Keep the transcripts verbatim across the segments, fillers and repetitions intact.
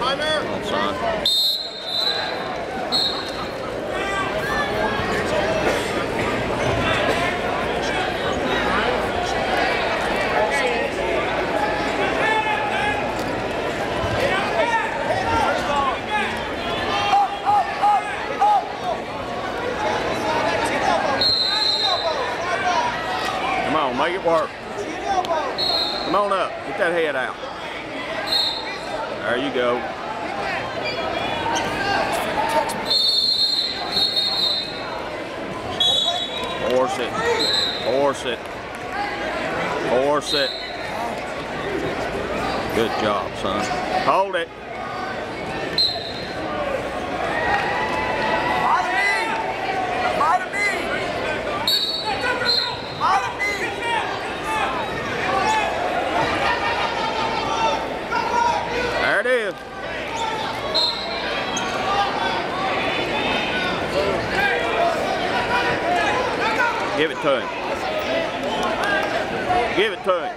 on, son. Come on, make it work. Come on up. Get that head out. There you go. Force it. Force it. Force it. Good job, son. Hold it. There it is. Give it to him. Give it to him.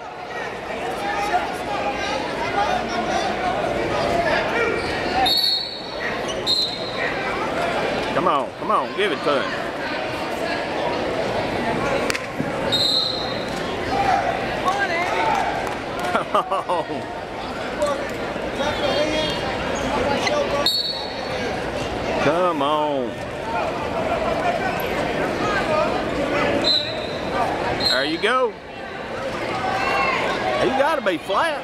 Come on, come on, give it to him. Come on. Come on. There you go. You got to be flat.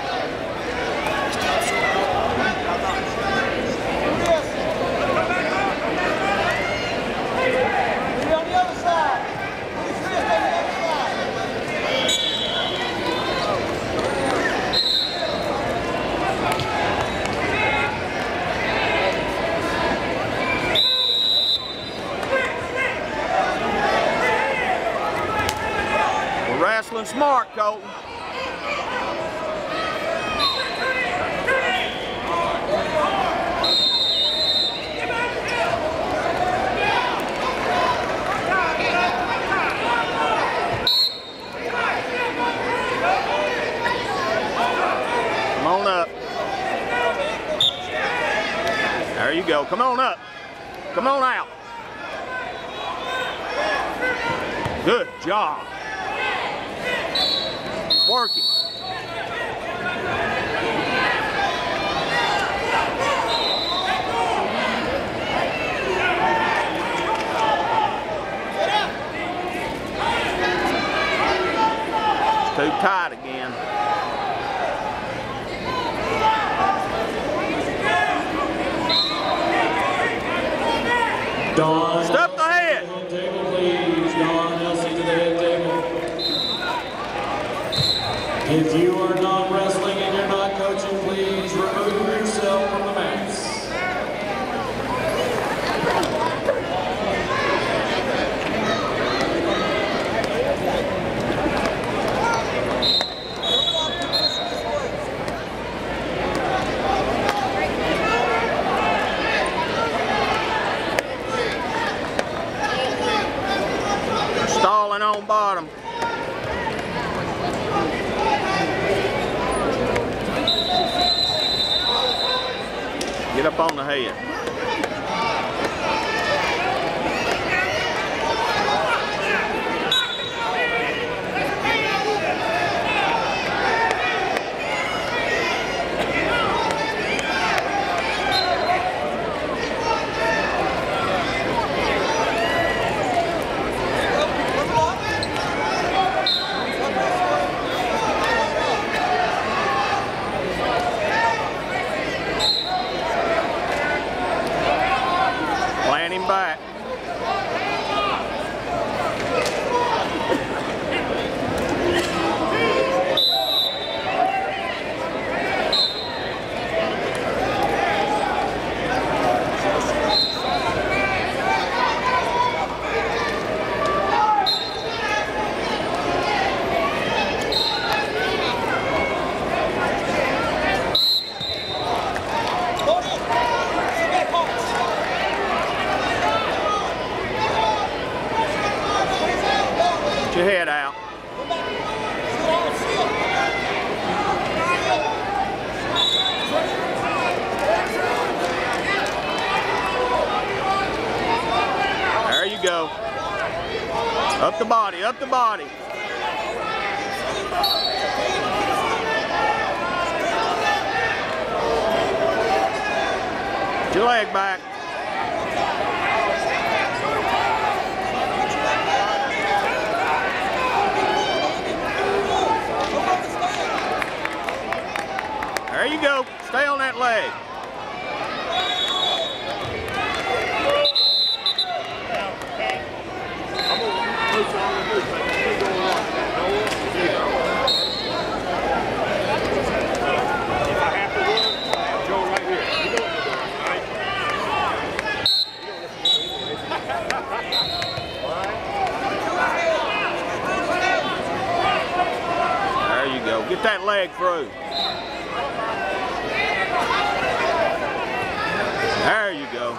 Wrestling smart, Colton. Come on up. There you go. Come on up. Come on out. Good job. Working. Too tight again. Don, step the head. Table, please. Don Nelson to the head table. If you are not wrestling and you're not coaching, please remove yourself from the mats. Stalling on bottom. Get up on the head. Up the body, up the body. Get your leg back. There you go. Stay on that leg. There you go. Get that leg through. There you go.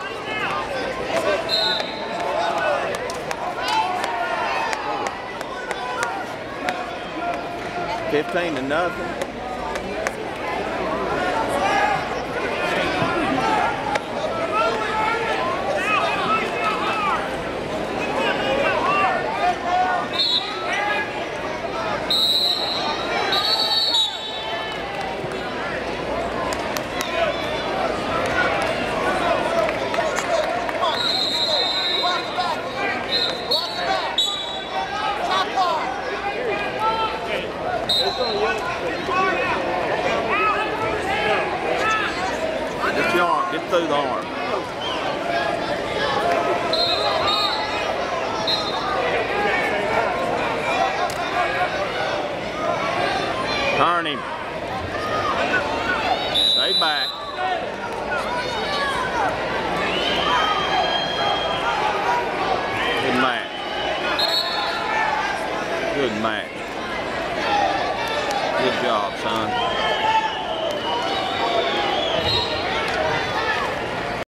Fifteen to nothing. Get your arm, get through the arm. Turn him. Stay back. Good match. Good match. Good job, son.